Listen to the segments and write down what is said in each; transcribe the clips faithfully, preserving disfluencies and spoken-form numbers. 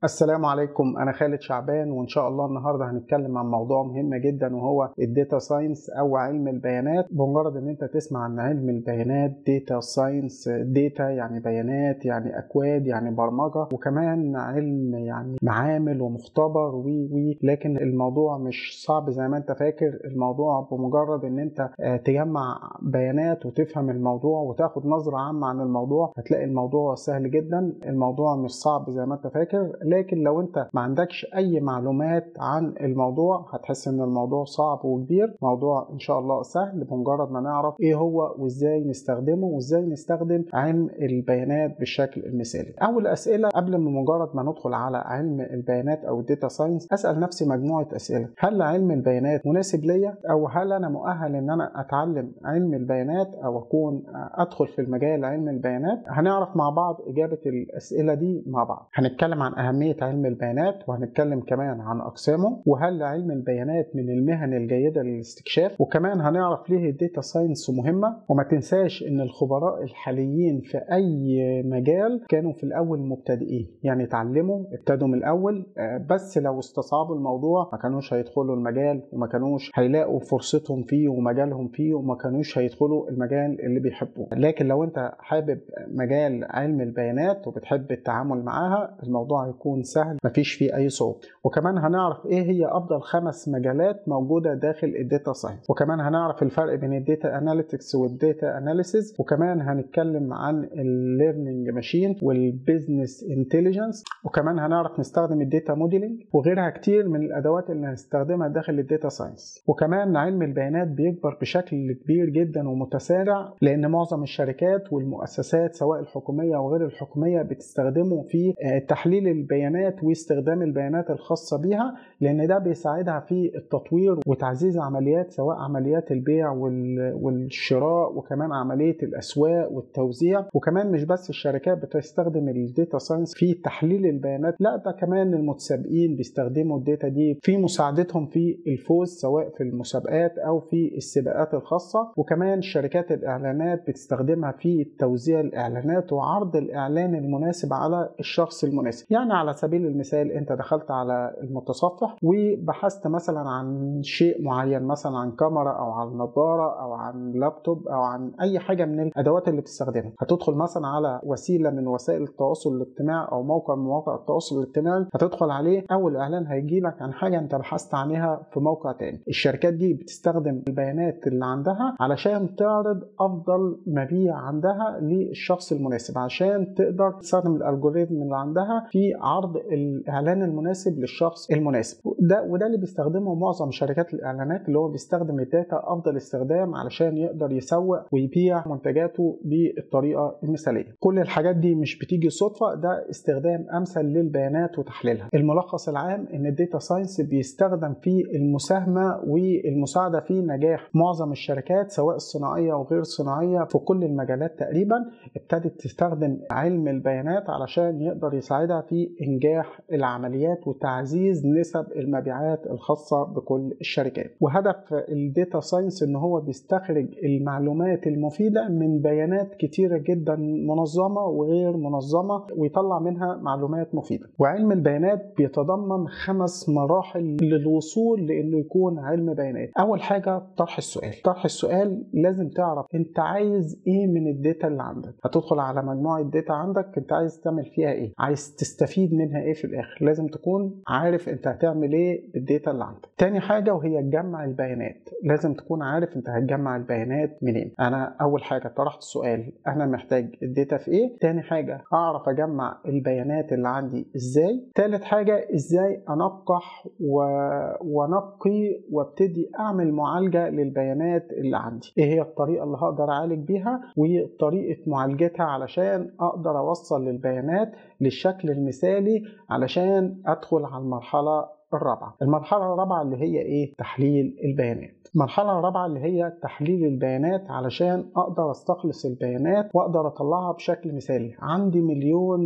السلام عليكم، أنا خالد شعبان، وإن شاء الله النهاردة هنتكلم عن موضوع مهم جدا وهو الداتا ساينس أو علم البيانات. بمجرد إن أنت تسمع عن علم البيانات داتا ساينس، داتا يعني بيانات، يعني أكواد، يعني برمجة، وكمان علم يعني معامل ومختبر وي وي لكن الموضوع مش صعب زي ما أنت فاكر. الموضوع بمجرد إن أنت تجمع بيانات وتفهم الموضوع وتاخد نظرة عامة عن الموضوع هتلاقي الموضوع سهل جدا. الموضوع مش صعب زي ما أنت فاكر، لكن لو انت ما عندكش اي معلومات عن الموضوع هتحس ان الموضوع صعب وكبير. موضوع ان شاء الله سهل بمجرد ما نعرف ايه هو وازاي نستخدمه وازاي نستخدم علم البيانات بالشكل المثالي. اول اسئله قبل ما مجرد ما ندخل على علم البيانات او الداتا ساينس اسال نفسي مجموعه اسئله. هل علم البيانات مناسب ليا، او هل انا مؤهل ان انا اتعلم علم البيانات او اكون ادخل في المجال علم البيانات؟ هنعرف مع بعض اجابه الاسئله دي مع بعض. هنتكلم عن اهميه علم البيانات، وهنتكلم كمان عن أقسامه، وهل علم البيانات من المهن الجيدة للاستكشاف، وكمان هنعرف ليه الداتا ساينس مهمة. وما تنساش إن الخبراء الحاليين في أي مجال كانوا في الأول مبتدئين، يعني اتعلموا ابتدوا من الأول، بس لو استصعبوا الموضوع ما كانوش هيدخلوا المجال وما كانوش هيلاقوا فرصتهم فيه ومجالهم فيه وما كانوش هيدخلوا المجال اللي بيحبوه. لكن لو أنت حابب مجال علم البيانات وبتحب التعامل معاها الموضوع هيكون سهل مفيش فيه اي صعوبه. وكمان هنعرف ايه هي افضل خمس مجالات موجوده داخل الداتا ساينس، وكمان هنعرف الفرق بين الداتا اناليتكس والداتا اناليسيز، وكمان هنتكلم عن الليرنينج ماشين والبيزنس انتليجنس، وكمان هنعرف نستخدم الداتا موديلنج وغيرها كتير من الادوات اللي هنستخدمها داخل الداتا ساينس. وكمان علم البيانات بيكبر بشكل كبير جدا ومتسارع، لان معظم الشركات والمؤسسات سواء الحكوميه او غير الحكوميه بتستخدمه في تحليل البيانات واستخدام البيانات الخاصة بيها، لأن ده بيساعدها في التطوير وتعزيز عمليات سواء عمليات البيع والشراء وكمان عملية الأسواق والتوزيع. وكمان مش بس الشركات بتستخدم الداتا ساينس في تحليل البيانات، لا ده كمان المتسابقين بيستخدموا الداتا دي في مساعدتهم في الفوز سواء في المسابقات أو في السباقات الخاصة. وكمان شركات الإعلانات بتستخدمها في توزيع الإعلانات وعرض الإعلان المناسب على الشخص المناسب. يعني على سبيل المثال انت دخلت على المتصفح وبحثت مثلا عن شيء معين، مثلا عن كاميرا او عن نظارة او عن لابتوب او عن اي حاجة من الادوات اللي بتستخدمها. هتدخل مثلا على وسيلة من وسائل التواصل الاجتماعي او موقع من مواقع التواصل الاجتماعي، هتدخل عليه اول اعلان هيجي لك عن حاجة انت بحثت عنها في موقع تاني. الشركات دي بتستخدم البيانات اللي عندها علشان تعرض افضل مبيع عندها للشخص المناسب، عشان تقدر تستخدم الالجوريثم اللي عندها في عرض الاعلان المناسب للشخص المناسب. ده وده اللي بيستخدمه معظم شركات الاعلانات، اللي هو بيستخدم الداتا افضل استخدام علشان يقدر يسوق ويبيع منتجاته بالطريقه المثاليه. كل الحاجات دي مش بتيجي صدفه، ده استخدام امثل للبيانات وتحليلها. الملخص العام ان الداتا ساينس بيستخدم في المساهمه والمساعده في نجاح معظم الشركات سواء الصناعيه وغير الصناعيه في كل المجالات تقريبا ابتدت تستخدم علم البيانات علشان يقدر يساعدها في إنجاح العمليات وتعزيز نسب المبيعات الخاصة بكل الشركات. وهدف الداتا ساينس إن هو بيستخرج المعلومات المفيدة من بيانات كتيرة جدا منظمة وغير منظمة ويطلع منها معلومات مفيدة. وعلم البيانات بيتضمن خمس مراحل للوصول لأنه يكون علم بيانات. أول حاجة طرح السؤال. طرح السؤال لازم تعرف أنت عايز إيه من الداتا اللي عندك. هتدخل على مجموعة داتا عندك أنت عايز تعمل فيها إيه، عايز تستفيد منها ايه في الاخر. لازم تكون عارف انت هتعمل ايه بالداتا اللي عندك. تاني حاجه وهي تجمع البيانات. لازم تكون عارف انت هتجمع البيانات منين. انا اول حاجه طرحت السؤال انا محتاج الداتا في ايه. تاني حاجه اعرف اجمع البيانات اللي عندي ازاي. تالت حاجه ازاي انقح و... ونقي وابتدي اعمل معالجه للبيانات اللي عندي. ايه هي الطريقه اللي هقدر اعالج بيها وطريقه معالجتها علشان اقدر اوصل للبيانات للشكل المثالي علشان ادخل على المرحله الرابعة. المرحلة الرابعة اللي هي ايه؟ تحليل البيانات. المرحلة الرابعة اللي هي تحليل البيانات علشان اقدر استخلص البيانات واقدر اطلعها بشكل مثالي. عندي مليون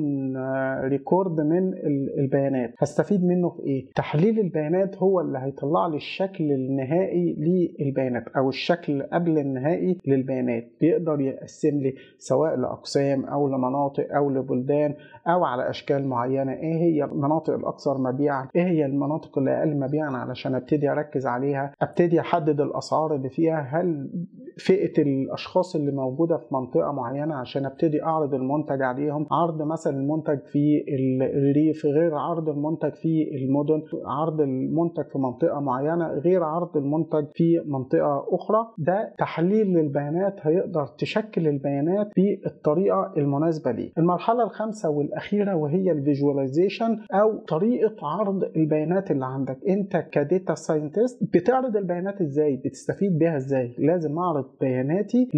ريكورد من البيانات، هستفيد منه في ايه؟ تحليل البيانات هو اللي هيطلع لي الشكل النهائي للبيانات او الشكل قبل النهائي للبيانات. بيقدر يقسم لي سواء لاقسام او لمناطق او لبلدان او على اشكال معينة. ايه هي المناطق الاكثر مبيعا؟ ايه هي المناطق اللي اقل مبيعا علشان ابتدي اركز عليها، ابتدي احدد الاسعار اللي فيها، هل فئة الاشخاص اللي موجودة في منطقة معينة عشان ابتدي اعرض المنتج عليهم. عرض مثلا المنتج في الريف غير عرض المنتج في المدن، عرض المنتج في منطقة معينة غير عرض المنتج في منطقة اخرى. ده تحليل للبيانات هيقدر تشكل البيانات بالطريقة المناسبة ليه. المرحلة الخامسة والاخيرة وهي الفيجواليزيشن او طريقة عرض البيانات اللي عندك. انت كديتا ساينتست بتعرض البيانات ازاي؟ بتستفيد بيها ازاي؟ لازم اعرض بياناتي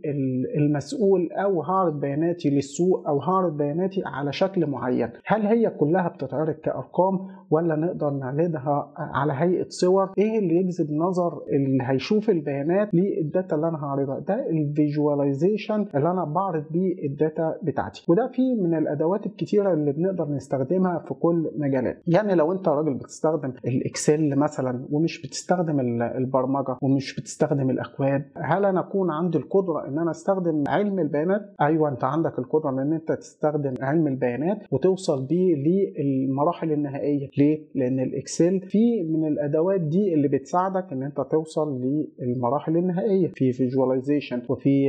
للمسؤول او هعرض بياناتي للسوق او هعرض بياناتي على شكل معين. هل هي كلها بتتعرض كارقام ولا نقدر نعرضها على هيئة صور؟ ايه اللي يجذب نظر اللي هيشوف البيانات للداتا اللي انا هعرضها؟ ده الفيجواليزيشن اللي انا بعرض بيه الداتا بتاعتي. وده فيه من الادوات الكتيرة اللي بنقدر نستخدمها في كل مجالات. يعني لو انت راجل بتستخدم الاكسل مثلا ومش بتستخدم البرمجة ومش بتستخدم الاكواد، هل انا اكون عندي القدرة ان انا استخدم علم البيانات؟ ايوه، انت عندك القدرة ان انت تستخدم علم البيانات وتوصل بيه للمراحل النهائية. ليه؟ لان الاكسل فيه من الادوات دي اللي بتساعدك ان انت توصل للمراحل النهائية في فيجواليزيشن وفي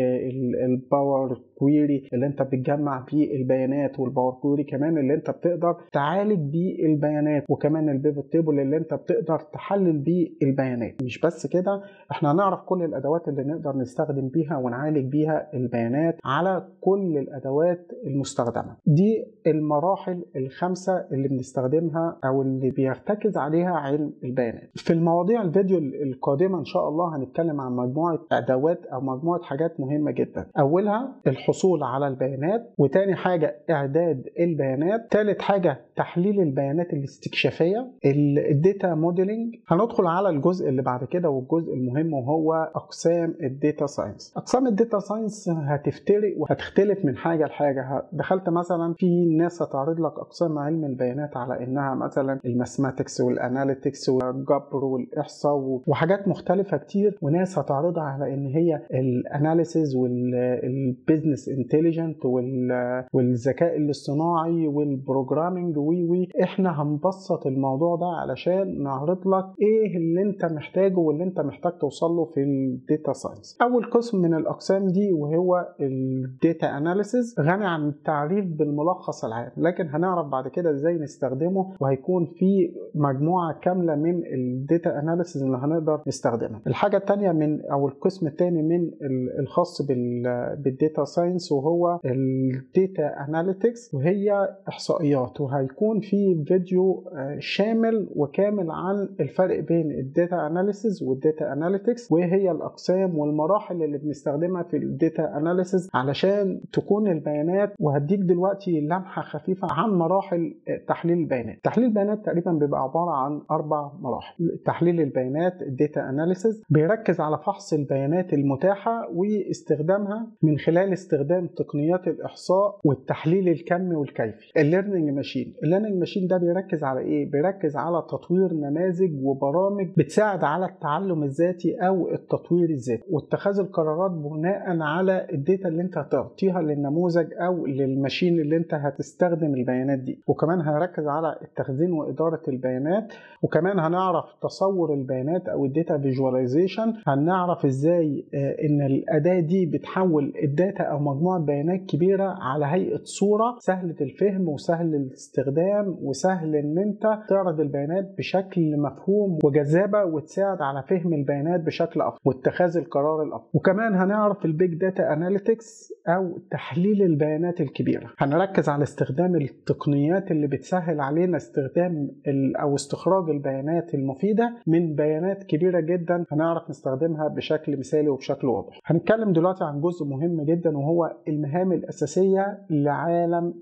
الباور كويري اللي انت بتجمع بيه البيانات، والباور كويري كمان اللي انت بتقدر تعالج بيه البيانات، وكمان البيفت تيبل اللي انت بتقدر تحلل بيه البيانات. مش بس كده، احنا هنعرف كل الادوات اللي نقدر نستخدم بيها ونعالج بيها البيانات على كل الادوات المستخدمة. دي المراحل الخمسة اللي بنستخدمها او اللي بيرتكز عليها علم البيانات. في المواضيع الفيديو القادمة ان شاء الله هنتكلم عن مجموعة ادوات او مجموعة حاجات مهمة جدا. اولها الحصول على البيانات، وتاني حاجة اعداد البيانات، تالت حاجة تحليل البيانات الاستكشافية، الداتا موديلنج. هندخل على الجزء اللي بعد كده والجزء المهم وهو اقسام الداتا ساينس. اقسام الداتا ساينس هتفترق وهتختلف من حاجة لحاجة. دخلت مثلا في ناس هتعرض لك اقسام علم البيانات على انها مثلا الماثماتكس والاناليتكس والجبر والاحصاء وحاجات مختلفة كتير، وناس هتعرضها على ان هي الاناليسيز والبيزنس انتليجنت والذكاء الاصطناعي والبروجرامينج وي وي. احنا هنبسط الموضوع ده علشان نعرض لك ايه اللي انت محتاجه واللي انت محتاج توصل له في الداتا ساينس. اول قسم من الاقسام دي وهو الداتا اناليسيز غني عن التعريف بالملخص العام، لكن هنعرف بعد كده ازاي نستخدمه، وهيكون في مجموعة كاملة من الداتا اناليسيز اللي هنقدر نستخدمها. الحاجة الثانية من او القسم الثاني من الخاص بالداتا ساينس وهو الداتا اناليتكس، وهي احصائيات. وهيكون في فيديو شامل وكامل عن الفرق بين الداتا اناليسيز والداتا اناليتكس، وايه هي الاقسام والمراحل اللي بنستخدمها في الداتا اناليسيز علشان تكون البيانات. وهديك دلوقتي لمحة خفيفة عن مراحل تحليل البيانات. تحليل البيانات تقريبا بيبقى عبارة عن اربع مراحل. تحليل البيانات الداتا اناليسيز بيركز على فحص البيانات المتاحة واستخدامها من خلال استخدام تقنيات الاحصاء والتحليل الكمي والكيفي. الليرنينج ماشين الليرنينج ماشين ده بيركز على ايه؟ بيركز على تطوير نماذج وبرامج بتساعد على التعلم الذاتي او التطوير الذاتي واتخاذ القرارات بناء على الداتا اللي انت هتعطيها للنموذج او للماشين اللي انت هتستخدم البيانات دي. وكمان هنركز على التخزين واداره البيانات، وكمان هنعرف تصور البيانات او الداتا فيجواليزيشن. هنعرف ازاي ان الاداه دي بتحول الداتا او مجموعه بيانات كبيره على هيئه صوره سهله الفهم وسهل الاستخدام وسهل ان انت تعرض البيانات بشكل مفهوم وجذابه وتساعد على فهم البيانات بشكل افضل واتخاذ القرار الافضل. وكمان هنعرف البيج داتا اناليتكس او تحليل البيانات الكبيره. هنركز على استخدام التقنيات اللي بتسهل علينا استخدام او استخراج البيانات المفيده من بيانات كبيره جدا، هنعرف نستخدمها بشكل مثالي وبشكل واضح. هنتكلم دلوقتي عن جزء مهم جدا وهو المهام الاساسيه لعالم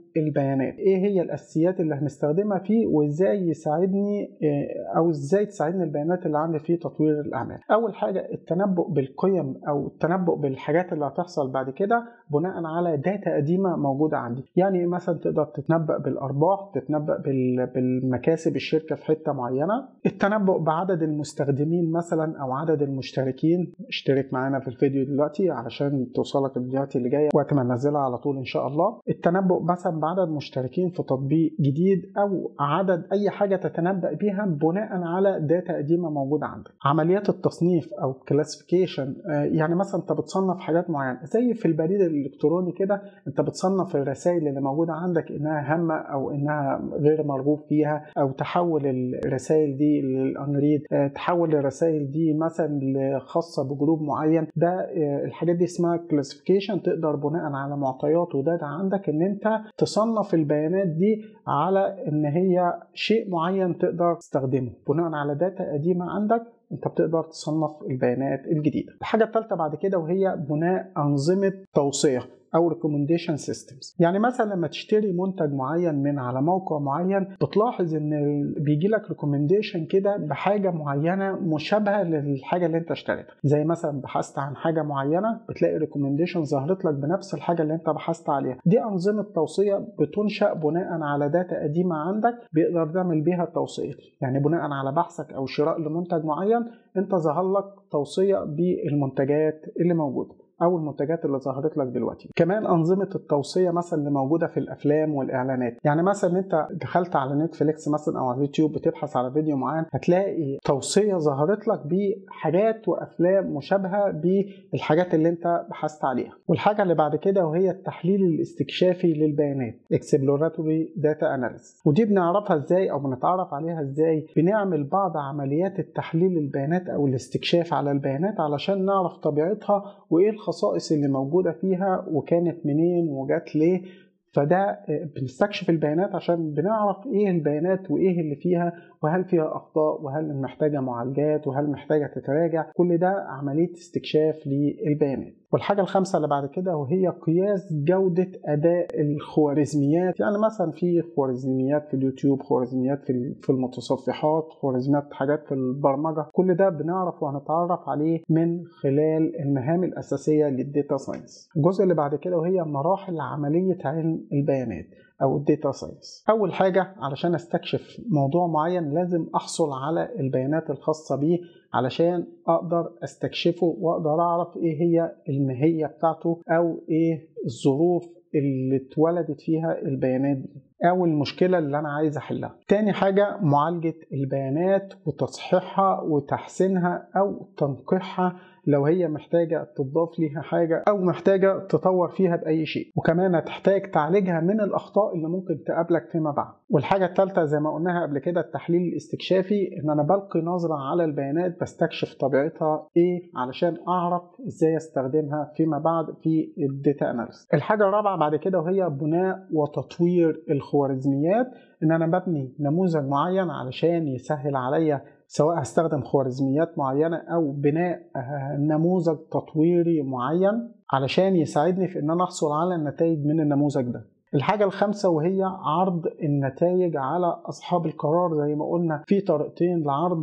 البيانات. ايه هي الاساسيات اللي هنستخدمها فيه وازاي يساعدني او ازاي تساعدني البيانات اللي عندي في تطوير الاعمال. اول حاجه التنبؤ بالقيم او التنبؤ بالحاجات اللي هتحصل بعد كده بناء على داتا قديمه موجوده عندي. يعني مثلا تقدر تتنبأ بالارباح، تتنبأ بالمكاسب الشركه في حته معينه، التنبؤ بعدد المستخدمين مثلا او عدد المشتركين. اشترك معانا في الفيديو دلوقتي علشان توصلك الفيديوهات اللي جايه وقت ما ننزلها على طول ان شاء الله. التنبؤ مثلا بعدد مشتركين في تطبيق جديد او عدد اي حاجه تتنبأ بيها بناء على داتا قديمه موجوده عندك. عمليات التصنيف او كلاسيفيكيشن، يعني مثلا انت بتصنف حاجات معينه زي في البريد الالكتروني كده، انت بتصنف الرسائل اللي موجوده عندك انها هامه او انها غير مرغوب فيها، او تحول الرسائل دي للانريد، تحول الرسائل دي مثلا خاصه بجروب معين. ده الحاجات دي اسمها كلاسيفيكيشن. تقدر بناء على معطيات وداتا عندك ان انت تصنف البيانات دي على ان هي شيء معين تقدر تستخدمه بناء على داتا قديمه عندك. انت بتقدر تصنف البيانات الجديدة. الحاجة الثالثة بعد كده وهي بناء أنظمة توصية أو recommendation systems. يعني مثلا لما تشتري منتج معين من على موقع معين بتلاحظ ان بيجي لك recommendation كده بحاجة معينة مشابهة للحاجة اللي انت اشتريتها. زي مثلا بحثت عن حاجة معينة بتلاقي recommendation ظهرت لك بنفس الحاجة اللي انت بحثت عليها. دي أنظمة توصية بتنشأ بناء على داتا قديمة عندك بيقدر تعمل بيها التوصية. يعني بناء على بحثك أو شراء لمنتج معين انت ظهر لك توصية بالمنتجات اللي موجودة او المنتجات اللي ظهرت لك دلوقتي. كمان انظمه التوصيه مثلا اللي موجوده في الافلام والاعلانات. يعني مثلا انت دخلت على نتفليكس مثلا او على اليوتيوب بتبحث على فيديو معين هتلاقي توصيه ظهرت لك بحاجات وافلام مشابهه بالحاجات اللي انت بحثت عليها. والحاجه اللي بعد كده وهي التحليل الاستكشافي للبيانات exploratory data analysis. ودي بنعرفها ازاي او بنتعرف عليها ازاي؟ بنعمل بعض عمليات التحليل البيانات او الاستكشاف على البيانات علشان نعرف طبيعتها وايه الخصائص اللي موجودة فيها وكانت منين وجات ليه. فده بنستكشف البيانات عشان بنعرف ايه البيانات وايه اللي فيها وهل فيها اخطاء وهل محتاجة معالجات وهل محتاجة تتراجع. كل ده عملية استكشاف للبيانات. والحاجة الخامسة اللي بعد كده وهي قياس جودة أداء الخوارزميات. يعني مثلا في خوارزميات في اليوتيوب، خوارزميات في المتصفحات، خوارزميات حاجات في البرمجة. كل ده بنعرف وهنتعرف عليه من خلال المهام الأساسية للديتا ساينس. الجزء اللي بعد كده وهي مراحل عملية علم البيانات أو الديتا ساينس. أول حاجة علشان أستكشف موضوع معين لازم أحصل على البيانات الخاصة بيه علشان أقدر أستكشفه وأقدر أعرف إيه هي الماهية بتاعته أو إيه الظروف اللي اتولدت فيها البيانات دي أو المشكلة اللي أنا عايز أحلها. تاني حاجة معالجة البيانات وتصحيحها وتحسينها أو تنقيحها لو هي محتاجة تضاف ليها حاجة أو محتاجة تطور فيها بأي شيء. وكمان هتحتاج تعالجها من الأخطاء اللي ممكن تقابلك فيما بعد. والحاجة الثالثة زي ما قلناها قبل كده التحليل الاستكشافي، إن أنا بلقي نظرة على البيانات بستكشف طبيعتها إيه علشان أعرف إزاي أستخدمها فيما بعد في الداتا أناليسيس. الحاجة الرابعة بعد كده وهي بناء وتطوير الخوارزميات. إن أنا ببني نموذج معين علشان يسهل عليا سواء هستخدم خوارزميات معينة أو بناء نموذج تطويري معين علشان يساعدني في أن أنا أحصل على النتائج من النموذج ده. الحاجة الخامسة وهي عرض النتائج على أصحاب القرار. زي ما قلنا في طريقتين لعرض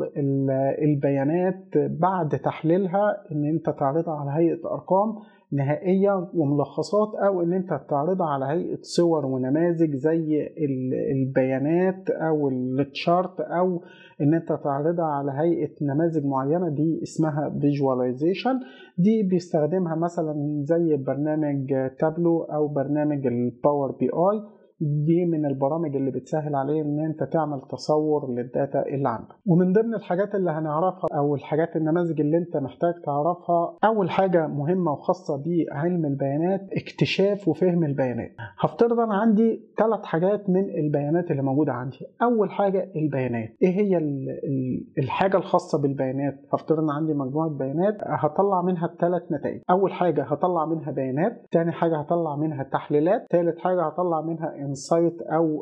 البيانات بعد تحليلها، إن أنت تعرضها على هيئة أرقام نهائية وملخصات أو إن أنت تعرضها على هيئة صور ونماذج زي البيانات أو التشارت أو إن أنت تعرضها على هيئة نماذج معينة دي اسمها visualization. دي بيستخدمها مثلا زي برنامج تابلو أو برنامج الباور بي آي. دي من البرامج اللي بتسهل عليه ان انت تعمل تصور للداتا اللي عندك. ومن ضمن الحاجات اللي هنعرفها او الحاجات النماذج اللي انت محتاج تعرفها، اول حاجة مهمة وخاصة بعلم البيانات اكتشاف وفهم البيانات. هفترض انا عندي ثلاث حاجات من البيانات اللي موجودة عندي. اول حاجة البيانات. ايه هي الحاجة الخاصة بالبيانات؟ هفترض ان عندي مجموعة بيانات هطلع منها ثلاث نتائج. اول حاجة هطلع منها بيانات، ثاني حاجة هطلع منها تحليلات، ثالث حاجة هطلع منها انسايت او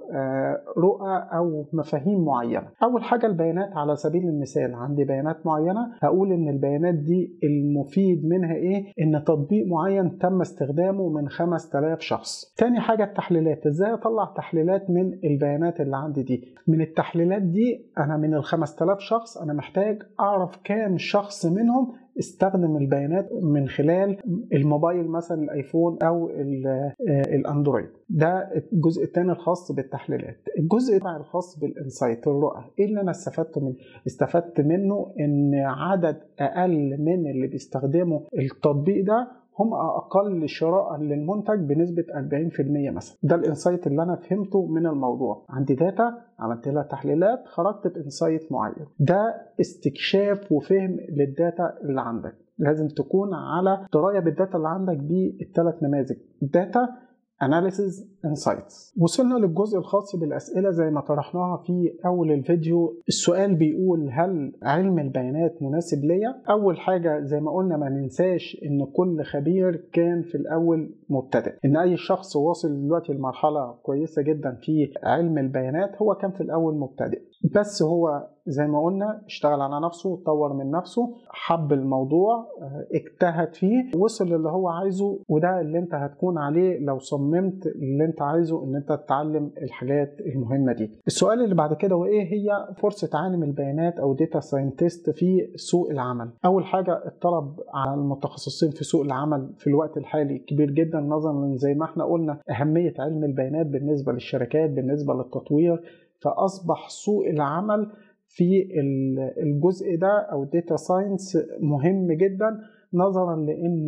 رؤى او مفاهيم معينه. اول حاجه البيانات، على سبيل المثال عندي بيانات معينه، هقول ان البيانات دي المفيد منها ايه؟ ان تطبيق معين تم استخدامه من خمسة آلاف شخص. تاني حاجه التحليلات، ازاي اطلع تحليلات من البيانات اللي عندي دي؟ من التحليلات دي انا من ال خمسة آلاف شخص انا محتاج اعرف كام شخص منهم استخدم البيانات من خلال الموبايل مثلا الايفون او الاندرويد. ده الجزء الثاني الخاص بالتحليلات. الجزء الخاص بالانسايت، الرؤى، ايه اللي انا استفدت منه؟ استفدت منه ان عدد اقل من اللي بيستخدموا التطبيق ده هم اقل شراء للمنتج بنسبه أربعين بالمية مثلا. ده الانسايت اللي انا فهمته من الموضوع. عندي داتا عملت لها تحليلات، خرجت بانسايت معين. ده استكشاف وفهم للداتا اللي عندك. لازم تكون على درايه بالداتا اللي عندك بالثلاث نماذج: داتا، Analysis، Insights. وصلنا للجزء الخاص بالأسئلة زي ما طرحناها في أول الفيديو. السؤال بيقول: هل علم البيانات مناسب ليا؟ أول حاجة زي ما قلنا ما ننساش إن كل خبير كان في الأول مبتدئ، إن أي شخص واصل دلوقتي لمرحلة كويسة جدا في علم البيانات هو كان في الأول مبتدئ، بس هو زي ما قلنا اشتغل على نفسه، طور من نفسه، حب الموضوع، اجتهد فيه، وصل اللي هو عايزه. وده اللي انت هتكون عليه لو صممت اللي انت عايزه، ان انت تتعلم الحاجات المهمة دي. السؤال اللي بعد كده هو ايه هي فرصة عالم البيانات او داتا ساينتست في سوق العمل؟ اول حاجة الطلب على المتخصصين في سوق العمل في الوقت الحالي كبير جدا، نظرا زي ما احنا قلنا اهمية علم البيانات بالنسبة للشركات، بالنسبة للتطوير. فاصبح سوق العمل في الجزء ده او داتا ساينس مهم جدا، نظرا لان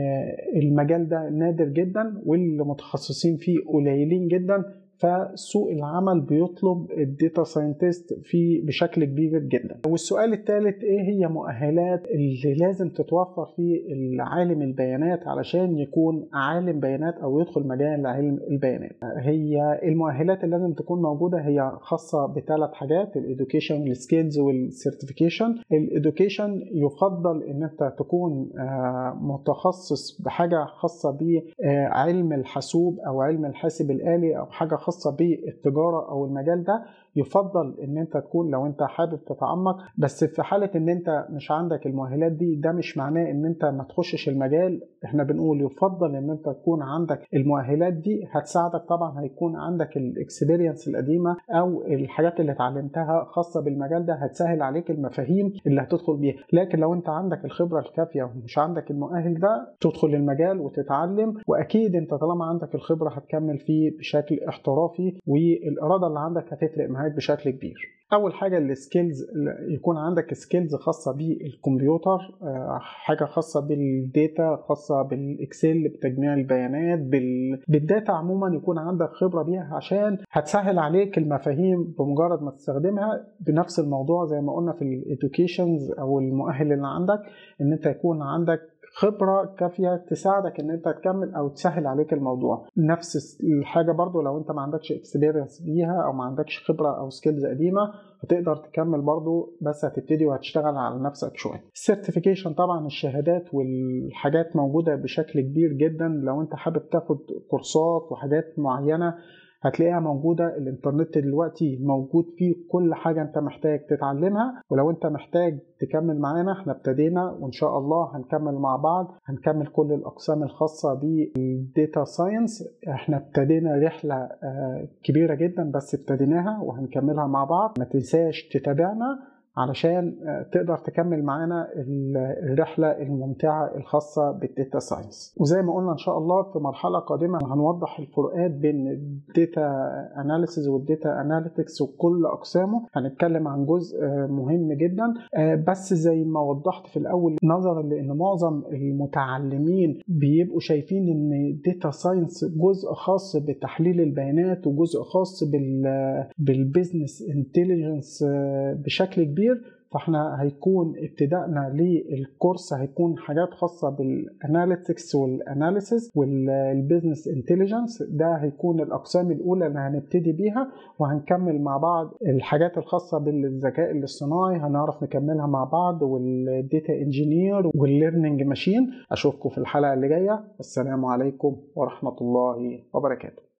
المجال ده نادر جدا والمتخصصين فيه قليلين جدا. فسوق العمل بيطلب الداتا ساينتست في بشكل كبير جدا. والسؤال الثالث: ايه هي مؤهلات اللي لازم تتوفر في عالم البيانات علشان يكون عالم بيانات او يدخل مجال علم البيانات؟ هي المؤهلات اللي لازم تكون موجوده هي خاصه بثلاث حاجات: الادوكيشن والسكيلز والسيرتيفيكيشن. الادوكيشن يفضل ان انت تكون متخصص بحاجه خاصه بعلم الحاسوب او علم الحاسب الآلي او حاجه خاصة بالتجارة أو المجال ده. يفضل ان انت تكون، لو انت حابب تتعمق، بس في حالة ان انت مش عندك المؤهلات دي ده مش معناه ان انت ما تخشش المجال. احنا بنقول يفضل ان انت تكون عندك المؤهلات دي، هتساعدك طبعا. هيكون عندك الاكسبيرينس القديمة او الحاجات اللي اتعلمتها خاصة بالمجال ده، هتسهل عليك المفاهيم اللي هتدخل بيها. لكن لو انت عندك الخبرة الكافية ومش عندك المؤهل ده، تدخل المجال وتتعلم، واكيد انت طالما عندك الخبرة هتكمل فيه بشكل احترافي، والإرادة اللي عندك هتفرق معاك بشكل كبير. اول حاجه السكيلز، يكون عندك سكيلز خاصه بالكمبيوتر، حاجه خاصه بالداتا، خاصه بالاكسل، بتجميع البيانات، بالداتا عموما، يكون عندك خبره بيها عشان هتسهل عليك المفاهيم بمجرد ما تستخدمها. بنفس الموضوع زي ما قلنا في الادوكيشنز او المؤهل اللي عندك، ان انت يكون عندك خبرة كافية تساعدك ان انت تكمل او تسهل عليك الموضوع. نفس الحاجة برضو لو انت ما عندكش اكسبيرينس بيها او ما عندكش خبرة او سكيلز قديمة، هتقدر تكمل برضو، بس هتبتدي وهتشتغل على نفسك شوية. السيرتيفيكيشن طبعا الشهادات والحاجات موجودة بشكل كبير جدا. لو انت حابب تاخد كورسات وحاجات معينة هتلاقيها موجودة. الانترنت دلوقتي موجود فيه كل حاجة انت محتاج تتعلمها. ولو انت محتاج تكمل معانا، احنا ابتدينا وان شاء الله هنكمل مع بعض. هنكمل كل الاقسام الخاصة بالديتا ساينس. احنا ابتدينا رحلة كبيرة جدا بس ابتديناها وهنكملها مع بعض. ما تنساش تتابعنا علشان تقدر تكمل معانا الرحلة الممتعة الخاصة بالداتا ساينس. وزي ما قلنا إن شاء الله في مرحلة قادمة هنوضح الفروقات بين الداتا أناليسيز والداتا أناليتكس وكل أقسامه. هنتكلم عن جزء مهم جدا، بس زي ما وضحت في الأول، نظرا لأن معظم المتعلمين بيبقوا شايفين إن الداتا ساينس جزء خاص بتحليل البيانات وجزء خاص بالبيزنس انتليجنس بشكل كبير. فاحنا هيكون ابتدائنا للكورس هيكون حاجات خاصة بالاناليتكس والاناليسيس والبيزنس انتليجنس. ده هيكون الاقسام الاولى اللي هنبتدي بيها، وهنكمل مع بعض الحاجات الخاصة بالذكاء الاصطناعي هنعرف نكملها مع بعض، والديتا انجينير والليرنينج ماشين. اشوفكم في الحلقة اللي جاية. السلام عليكم ورحمة الله وبركاته.